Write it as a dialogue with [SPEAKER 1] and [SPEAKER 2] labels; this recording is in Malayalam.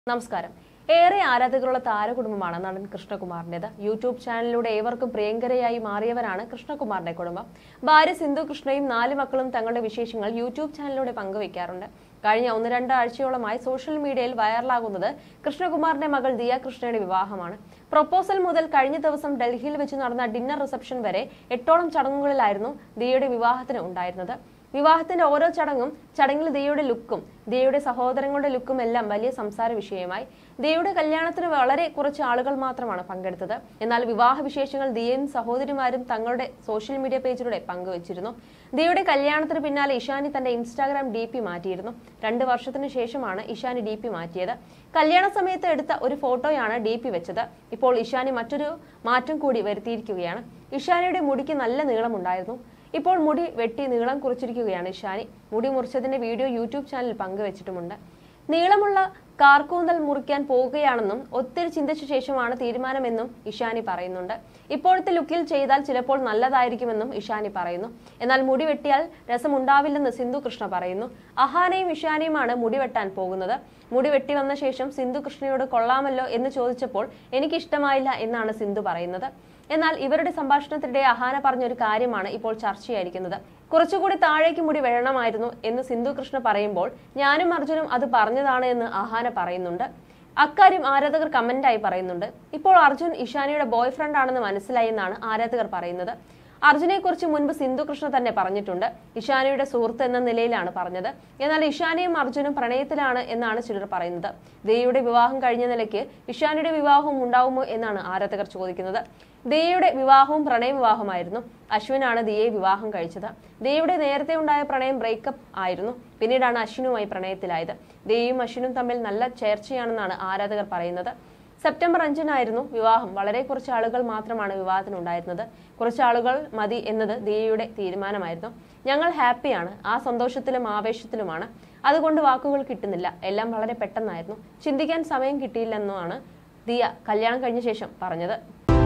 [SPEAKER 1] നമസ്കാരം. ഏറെ ആരാധകരുള്ള താരകുടുംബമാണ് നടൻ കൃഷ്ണകുമാറിന്റേത്. യൂട്യൂബ് ചാനലിലൂടെ ഏവർക്കും പ്രിയങ്കരയായി മാറിയവരാണ് കൃഷ്ണകുമാറിന്റെ കുടുംബം. ഭാര്യ സിന്ധു കൃഷ്ണയും 4 മക്കളും തങ്ങളുടെ വിശേഷങ്ങൾ യൂട്യൂബ് ചാനലിലൂടെ പങ്കുവയ്ക്കാറുണ്ട്. കഴിഞ്ഞ 1-2 ആഴ്ചയോളമായി സോഷ്യൽ മീഡിയയിൽ വൈറലാകുന്നത് കൃഷ്ണകുമാറിന്റെ മകൾ ദിയ കൃഷ്ണയുടെ വിവാഹമാണ്. പ്രൊപ്പോസൽ മുതൽ കഴിഞ്ഞ ദിവസം ഡൽഹിയിൽ വെച്ച് നടന്ന ഡിന്നർ റിസപ്ഷൻ വരെ 8ഓളം ചടങ്ങുകളിലായിരുന്നു ദിയയുടെ വിവാഹത്തിന് ഉണ്ടായിരുന്നത്. വിവാഹത്തിന്റെ ഓരോ ചടങ്ങിൽ ദിയയുടെ ലുക്കും ദിയയുടെ സഹോദരങ്ങളുടെ ലുക്കും എല്ലാം വലിയ സംസാര വിഷയമായി. ദിയയുടെ കല്യാണത്തിന് വളരെ കുറച്ച് ആളുകൾ മാത്രമാണ് പങ്കെടുത്തത്. എന്നാൽ വിവാഹ വിശേഷങ്ങൾ ദിയയും സഹോദരിമാരും തങ്ങളുടെ സോഷ്യൽ മീഡിയ പേജിലൂടെ പങ്കുവച്ചിരുന്നു. ദിയയുടെ കല്യാണത്തിന് പിന്നാലെ ഇഷാനി തന്റെ ഇൻസ്റ്റാഗ്രാം DP മാറ്റിയിരുന്നു. 2 വർഷത്തിന് ശേഷമാണ് ഇഷാനി DP മാറ്റിയത്. കല്യാണ സമയത്ത് എടുത്ത ഒരു ഫോട്ടോയാണ് DP വെച്ചത്. ഇപ്പോൾ ഇഷാനി മറ്റൊരു മാറ്റം കൂടി വരുത്തിയിരിക്കുകയാണ്. ഇഷാനിയുടെ മുടിക്ക് നല്ല നീളമുണ്ടായിരുന്നു. ഇപ്പോൾ മുടി വെട്ടി നീളം കുറിച്ചിരിക്കുകയാണ് ഇഷാനി. മുടി മുറിച്ചതിന്റെ വീഡിയോ യൂട്യൂബ് ചാനലിൽ പങ്കുവച്ചിട്ടുമുണ്ട്. നീളമുള്ള കാർക്കൂന്തൽ മുറിക്കാൻ പോവുകയാണെന്നും ഒത്തിരി ചിന്തിച്ച ശേഷമാണ് തീരുമാനമെന്നും ഇഷാനി പറയുന്നുണ്ട്. ഇപ്പോഴത്തെ ലുക്കിൽ ചെയ്താൽ ചിലപ്പോൾ നല്ലതായിരിക്കുമെന്നും ഇഷാനി പറയുന്നു. എന്നാൽ മുടി വെട്ടിയാൽ രസമുണ്ടാവില്ലെന്ന് സിന്ധു കൃഷ്ണ പറയുന്നു. അഹാനയും ഇഷാനിയുമാണ് മുടി വെട്ടാൻ പോകുന്നത്. മുടി വെട്ടി വന്ന ശേഷം സിന്ധു കൃഷ്ണയോട് കൊള്ളാമല്ലോ എന്ന് ചോദിച്ചപ്പോൾ എനിക്കിഷ്ടമായില്ല എന്നാണ് സിന്ധു പറയുന്നത്. എന്നാൽ ഇവരുടെ സംഭാഷണത്തിനിടെ അഹാന പറഞ്ഞൊരു കാര്യമാണ് ഇപ്പോൾ ചർച്ചയായിരിക്കുന്നത്. കുറച്ചുകൂടി താഴേക്ക് മുടി വേണമായിരുന്നു എന്ന് സിന്ധു കൃഷ്ണ പറയുമ്പോൾ ഞാനും അർജുനും അത് പറഞ്ഞതാണ് എന്ന് അഹാന പറയുന്നുണ്ട്. അക്കാര്യം ആരാധകർ കമന്റായി പറയുന്നുണ്ട്. ഇപ്പോൾ അർജുൻ ഇഷാനിയുടെ ബോയ് ഫ്രണ്ട് ആണെന്ന് മനസ്സിലായി എന്നാണ് ആരാധകർ പറയുന്നത്. അർജുനെ കുറിച്ച് മുൻപ് സിന്ധു കൃഷ്ണ തന്നെ പറഞ്ഞിട്ടുണ്ട്. ഇഷാനിയുടെ സുഹൃത്ത് എന്ന നിലയിലാണ് പറഞ്ഞത്. എന്നാൽ ഇഷാനിയും അർജുനും പ്രണയത്തിലാണ് എന്നാണ് ചിലർ പറയുന്നത്. ദിയയുടെ വിവാഹം കഴിഞ്ഞ നിലയ്ക്ക് ഇഷാനിയുടെ വിവാഹവും ഉണ്ടാവുമോ എന്നാണ് ആരാധകർ ചോദിക്കുന്നത്. ദിയയുടെ വിവാഹവും പ്രണയവിവാഹമായിരുന്നു. അശ്വിനാണ് ദിയയെ വിവാഹം കഴിച്ചത്. ദിയയുടെ നേരത്തെ ഉണ്ടായ പ്രണയം ബ്രേക്കപ്പ് ആയിരുന്നു. പിന്നീടാണ് അശ്വിനുമായി പ്രണയത്തിലായത്. ദിയയും അശ്വിനും തമ്മിൽ നല്ല ചേർച്ചയാണെന്നാണ് ആരാധകർ പറയുന്നത്. സെപ്റ്റംബർ 5-നായിരുന്നു വിവാഹം. വളരെ കുറച്ച് ആളുകൾ മാത്രമാണ് വിവാഹത്തിനുണ്ടായിരുന്നത്. കുറച്ച് ആളുകൾ മതി എന്നത് ദിയയുടെ തീരുമാനമായിരുന്നു. ഞങ്ങൾ ഹാപ്പിയാണ്, ആ സന്തോഷത്തിലും ആവേശത്തിലുമാണ്. അതുകൊണ്ട് വാക്കുകൾ കിട്ടുന്നില്ല. എല്ലാം വളരെ പെട്ടെന്നായിരുന്നു. ചിന്തിക്കാൻ സമയം കിട്ടിയില്ലെന്നാണ് ദിയ കല്യാണം കഴിഞ്ഞ ശേഷം പറഞ്ഞത്.